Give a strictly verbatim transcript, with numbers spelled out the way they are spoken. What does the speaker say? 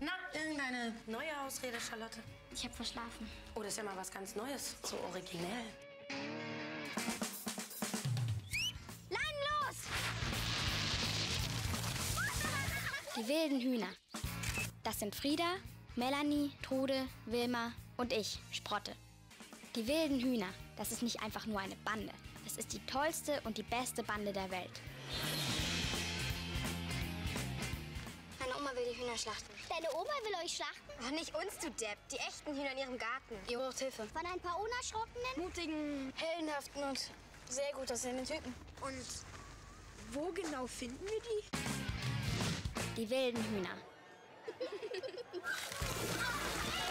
Na, irgendeine neue Ausrede, Charlotte? Ich habe verschlafen. Oh, das ist ja mal was ganz Neues. So originell. Leinen los! Die wilden Hühner. Das sind Frieda, Melanie, Trude, Wilma und ich, Sprotte. Die wilden Hühner, das ist nicht einfach nur eine Bande. Das ist die tollste und die beste Bande der Welt. Meine Oma will die Hühner schlachten. Deine Oma will euch schlachten? Ach, nicht uns, du Depp. Die echten Hühner in ihrem Garten. Ihr braucht Hilfe. Von ein paar unerschrockenen? Mutigen, heldenhaften und sehr gut aussehenden Typen. Und wo genau finden wir die? Die wilden Hühner.